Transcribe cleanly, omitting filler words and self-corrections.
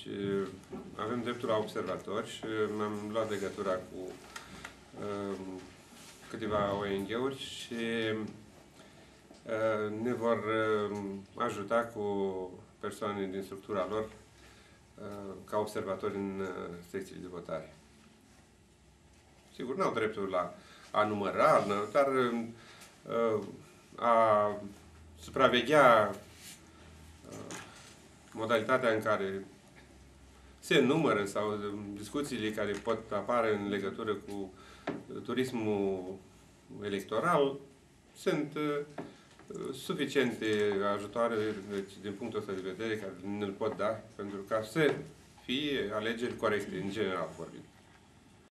Deci avem dreptul la observatori și mi-am luat legătura cu câteva ONG-uri și ne vor ajuta cu persoane din structura lor ca observatori în secțiile de votare. Sigur, nu au dreptul la a număra, dar a supraveghea modalitatea în care se numără sau discuțiile care pot apare în legătură cu turismul electoral sunt suficiente ajutoare din punctul ăsta de vedere care ne-l pot da pentru ca să fie alegeri corecte, în general vorbim.